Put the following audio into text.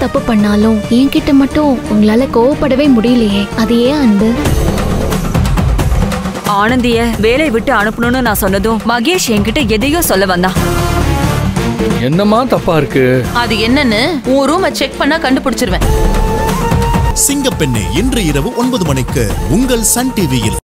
தப்பு பண்ணாலும் என்கிட்ட மட்டும் உங்களால கோவப்படவே முடியலையே, அது ஏன் அன்பு? ஆனந்திய வேலை விட்டு அனுப்பணும்னு நான் சொன்னதும் மகேஷ் என்கிட்ட எதையோ சொல்ல வந்தான். என்னமா தப்பா இருக்கு? அது என்னன்னு உன் ரூமை செக் பண்ணா கண்டுபிடிச்சிருவேன். சிங்கப்பெண்ணே இன்று இரவு 9 மணிக்கு உங்கள் சன் டிவியில்.